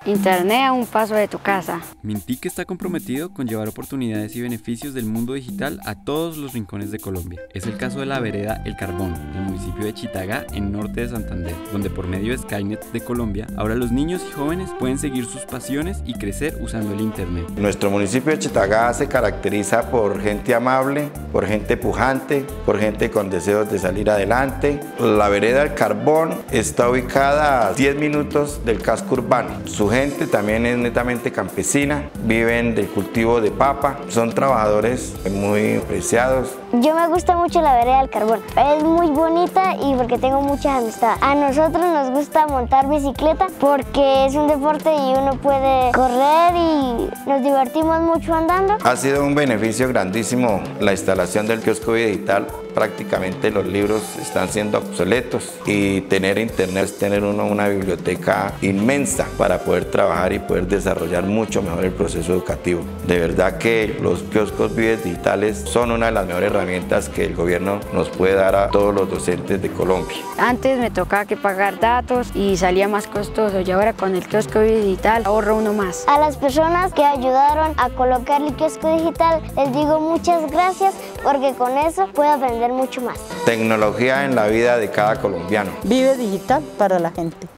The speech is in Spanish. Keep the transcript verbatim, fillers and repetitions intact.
Internet a un paso de tu casa. Mintic está comprometido con llevar oportunidades y beneficios del mundo digital a todos los rincones de Colombia. Es el caso de la vereda El Carbón, del municipio de Chitagá, en norte de Santander, donde por medio de Skynet de Colombia, ahora los niños y jóvenes pueden seguir sus pasiones y crecer usando el Internet. Nuestro municipio de Chitagá se caracteriza por gente amable, por gente pujante, por gente con deseos de salir adelante. La vereda El Carbón está ubicada a diez minutos del casco urbano. Su gente también es netamente campesina, viven del cultivo de papa, son trabajadores muy apreciados. Yo me gusta mucho la vereda del Carbón, es muy bonita y porque tengo muchas amistades. A nosotros nos gusta montar bicicleta porque es un deporte y uno puede correr y nos divertimos mucho andando. Ha sido un beneficio grandísimo la instalación del kiosco digital. Prácticamente los libros están siendo obsoletos y tener internet es tener uno una biblioteca inmensa para poder trabajar y poder desarrollar mucho mejor el proceso educativo. De verdad que los kioscos Vives digitales son una de las mejores herramientas que el gobierno nos puede dar a todos los docentes de Colombia. Antes me tocaba que pagar datos y salía más costoso, y ahora con el kiosco digital ahorro uno más. A las personas que ayudaron a colocar el kiosco digital les digo muchas gracias porque con eso puedo aprender mucho más. Tecnología en la vida de cada colombiano. Vive digital para la gente.